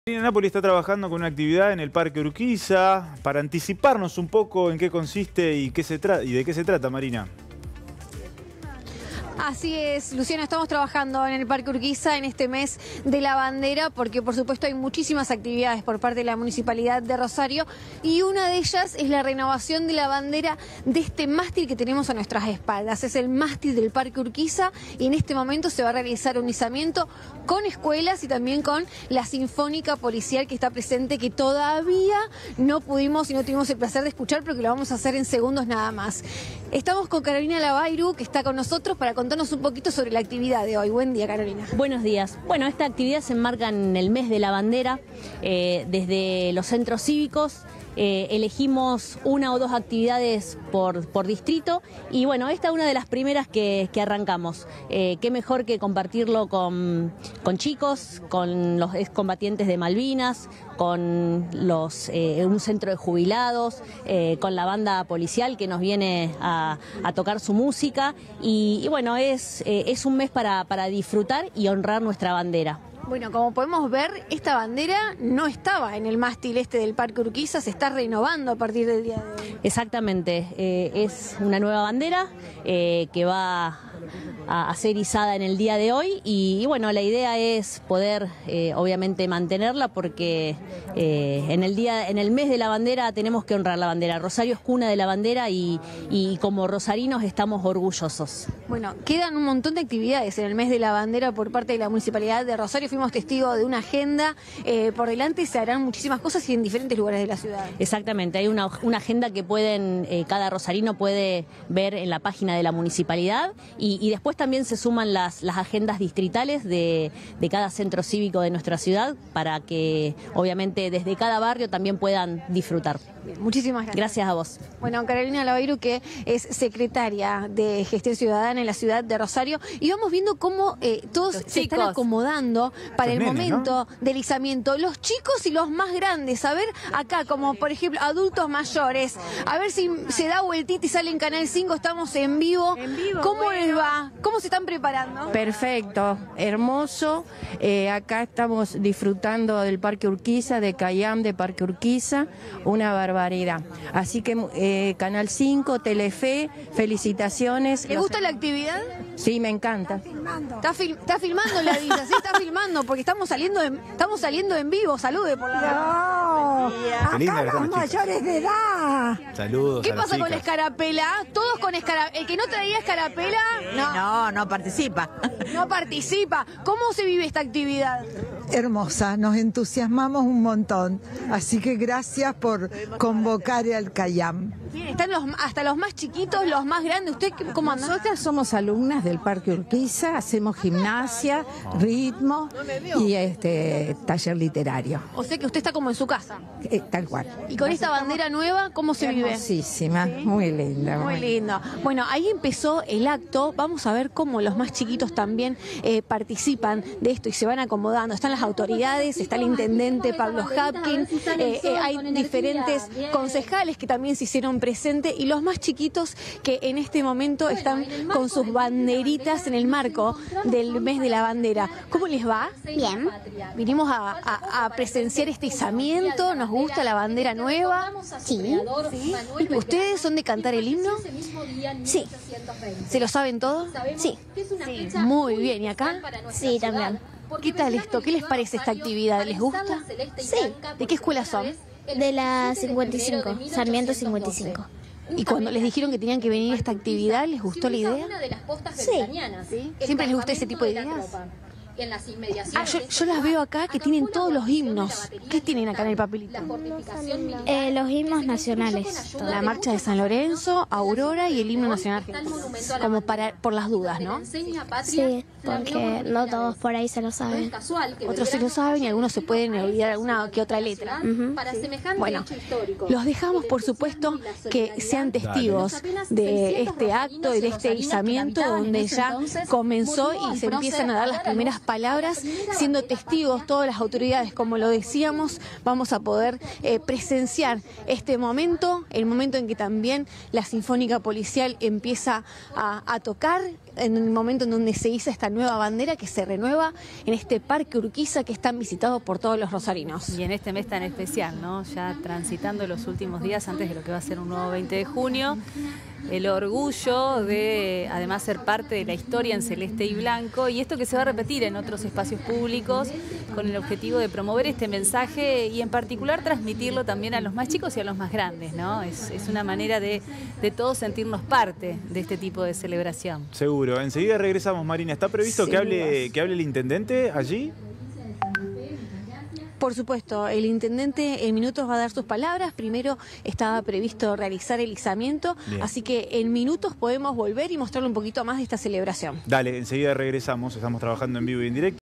Nápoles está trabajando con una actividad en el Parque Urquiza. Para anticiparnos un poco en qué consiste y de qué se trata, Marina. Así es, Luciano, estamos trabajando en el Parque Urquiza en este mes de la bandera porque por supuesto hay muchísimas actividades por parte de la Municipalidad de Rosario y una de ellas es la renovación de la bandera de este mástil que tenemos a nuestras espaldas. Es el mástil del Parque Urquiza y en este momento se va a realizar un izamiento con escuelas y también con la Sinfónica Policial que está presente, que todavía no pudimos y no tuvimos el placer de escuchar, pero que lo vamos a hacer en segundos nada más. Estamos con Carolina Lavairu, que está con nosotros para contarnos un poquito sobre la actividad de hoy. Buen día, Carolina. Buenos días. Bueno, esta actividad se enmarca en el mes de la bandera. Desde los centros cívicos elegimos una o dos actividades por distrito y bueno, esta es una de las primeras que arrancamos. Qué mejor que compartirlo con chicos, con los excombatientes de Malvinas, con un centro de jubilados, con la banda policial que nos viene a tocar su música y bueno, es un mes para disfrutar y honrar nuestra bandera. Bueno, como podemos ver, esta bandera no estaba en el mástil este del Parque Urquiza, se está renovando a partir del día de hoy. Exactamente, es una nueva bandera que va a ser izada en el día de hoy y bueno, la idea es poder obviamente mantenerla porque en el mes de la bandera tenemos que honrar la bandera. Rosario es cuna de la bandera y como rosarinos estamos orgullosos. Bueno, quedan un montón de actividades en el mes de la bandera por parte de la Municipalidad de Rosario. Fuimos testigos de una agenda, por delante se harán muchísimas cosas y en diferentes lugares de la ciudad. Exactamente, hay una agenda que cada rosarino puede ver en la página de la Municipalidad y después también se suman las agendas distritales de cada centro cívico de nuestra ciudad para que obviamente desde cada barrio también puedan disfrutar. Muchísimas gracias. Gracias a vos. Bueno, Carolina Lavairu, que es secretaria de Gestión Ciudadana en la ciudad de Rosario, y vamos viendo cómo todos se están acomodando para el momento del izamiento. Los chicos y los más grandes, a ver acá, como por ejemplo adultos mayores, a ver si se da vueltita y sale en Canal 5, estamos en vivo. ¿Cómo les va? ¿Cómo se están preparando? Perfecto, hermoso. Acá estamos disfrutando del Parque Urquiza, de Cayam, de Parque Urquiza, una barbaridad. Así que Canal 5, Telefe, felicitaciones. ¿Le gusta la actividad? Sí, me encanta. Está filmando la Disa, sí, está filmando, porque estamos saliendo en vivo. Salude por la... No, acá los mayores de edad. Saludos. ¿Qué pasa con la escarapela? Todos con escarapela. El que no traía escarapela, no participa. No participa. ¿Cómo se vive esta actividad? Hermosa, nos entusiasmamos un montón. Así que gracias por convocar al Cayam. Bien, están hasta los más chiquitos, los más grandes. ¿Usted cómo anda? Nosotras somos alumnas del Parque Urquiza, hacemos gimnasia, ritmo y taller literario. O sea que usted está como en su casa. Tal cual. Y con esta bandera nueva, ¿cómo se vive? Hermosísima, ¿sí? Muy linda. Muy lindo. Bueno, ahí empezó el acto. Vamos a ver cómo los más chiquitos también participan de esto y se van acomodando. Están las autoridades, está el intendente Pablo Hapkin, hay diferentes concejales que también se hicieron presentes y los más chiquitos que en este momento están con sus banderitas en el marco del mes de la bandera. ¿Cómo les va? Bien. Vinimos a presenciar este izamiento, nos gusta la bandera nueva. Sí. ¿Ustedes son de cantar el himno? Sí. ¿Se lo saben todo? Sí. Muy bien, ¿y acá? Sí, también. ¿Qué tal esto? ¿Qué les parece esta actividad? ¿Les gusta? Sí. ¿De qué escuela son? De la 55, Sarmiento 55. ¿Y cuando les dijeron que tenían que venir a esta actividad, les gustó la idea? Sí. ¿Siempre les gusta ese tipo de ideas? Yo las veo acá que tienen todos los himnos. ¿Qué tienen acá en el papelito? Los himnos nacionales. La marcha de San Lorenzo, Aurora y el himno nacional argentino. Como por las dudas, ¿no? Sí, porque no todos por ahí se lo saben. Otros se lo saben y algunos se pueden olvidar alguna que otra letra. Bueno, los dejamos por supuesto que sean testigos de este acto y de este izamiento donde ya comenzó y se empiezan a dar las primeras palabras, siendo testigos todas las autoridades, como lo decíamos. Vamos a poder presenciar este momento, el momento en que también la Sinfónica Policial empieza a tocar en el momento en donde se hizo esta nueva bandera que se renueva en este Parque Urquiza que es tan visitado por todos los rosarinos. Y en este mes tan especial, ¿no? Ya transitando los últimos días antes de lo que va a ser un nuevo 20 de junio, el orgullo de además ser parte de la historia en celeste y blanco, y esto que se va a repetir en otros espacios públicos con el objetivo de promover este mensaje y en particular transmitirlo también a los más chicos y a los más grandes, ¿no? Es una manera de todos sentirnos parte de este tipo de celebración. Seguro. Enseguida regresamos, Marina. ¿Está previsto que hable el intendente allí? Por supuesto, el intendente en minutos va a dar sus palabras. Primero estaba previsto realizar el izamiento, así que en minutos podemos volver y mostrarle un poquito más de esta celebración. Dale, enseguida regresamos. Estamos trabajando en vivo y en directo.